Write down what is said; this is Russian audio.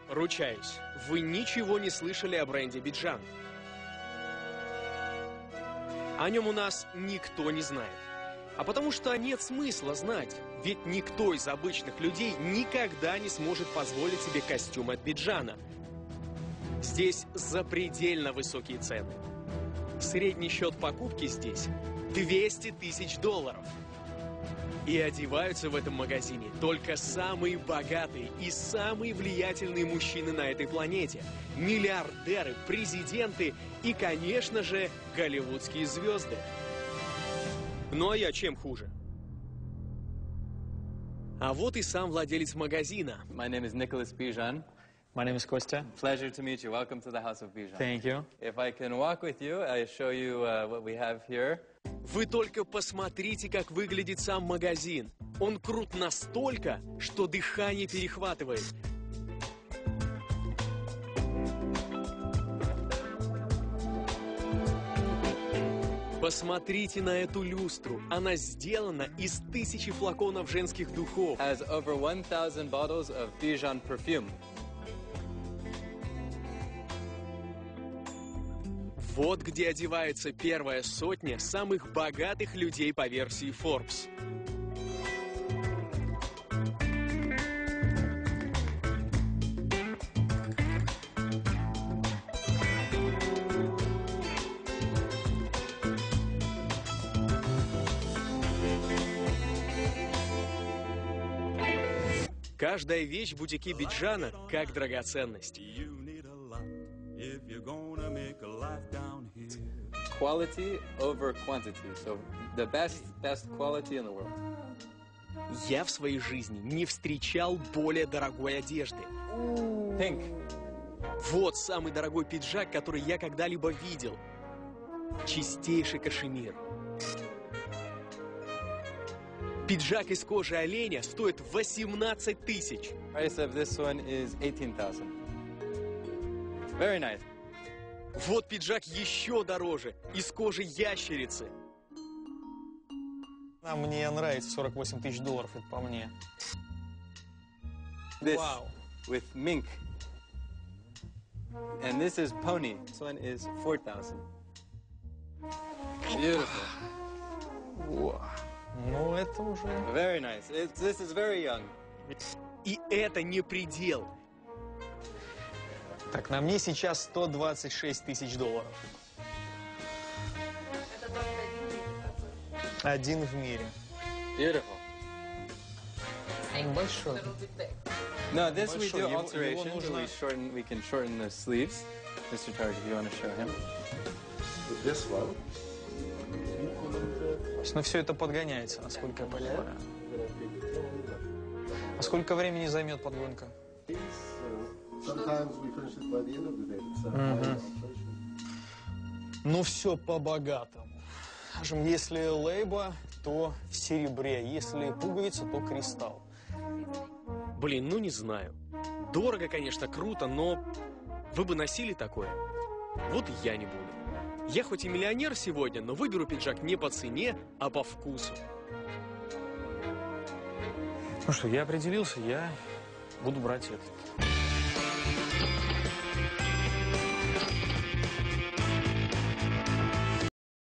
Ручаюсь, вы ничего не слышали о бренде Биджан. О нем у нас никто не знает. А потому что нет смысла знать, ведь никто из обычных людей никогда не сможет позволить себе костюм от Биджана. Здесь запредельно высокие цены. Средний счет покупки здесь $200 000. И одеваются в этом магазине только самые богатые и самые влиятельные мужчины на этой планете. Миллиардеры, президенты и, конечно же, голливудские звезды. Ну а я чем хуже? А вот и сам владелец магазина. My name is Nicholas Bijan. My name is Kostya. Pleasure to meet you. Welcome to the House of Bijan. Thank you. If I can walk with you, I show you what we have here. Вы только посмотрите, как выглядит сам магазин. Он крут настолько, что дыхание перехватывает. Посмотрите на эту люстру. Она сделана из 1000 флаконов женских духов. Has over 1000 bottles of Bijan perfume. Вот где одевается первая сотня самых богатых людей по версии Forbes. Каждая вещь в бутике Биджана как драгоценность. Quality over quantity. So the best quality in the world. Я в своей жизни не встречал более дорогой одежды. Pink. Вот самый дорогой пиджак, который я когда-либо видел. Чистейший кашемир. Пиджак из кожи оленя стоит 18 000. Price of this one is 18,000. Very nice. Вот пиджак еще дороже, из кожи ящерицы. А мне нравится $48 000, это по мне. This Wow. with mink. And this is pony. This one is 4,000. Beautiful. Ну, это уже... Very nice. This is very young. И это не предел. Так, на мне сейчас $126 000. Один в мире. Beautiful. Он большой. No, this we Большой, do его alteration. нужно- We can shorten the sleeves. Mr. Tarek, if you want to show him. This one, Но все это подгоняется, насколько я понимаю. А сколько времени займет подгонка? sometimes we finish it by the end of the day. It's alteration. Ну, все по-богатому. Скажем, если лейба, то в серебре. Если пуговица, то кристалл. Блин, ну не знаю. Дорого, конечно, круто, но вы бы носили такое? Вот и я не буду. Я хоть и миллионер сегодня, но выберу пиджак не по цене, а по вкусу. Ну что, я определился, я буду брать этот.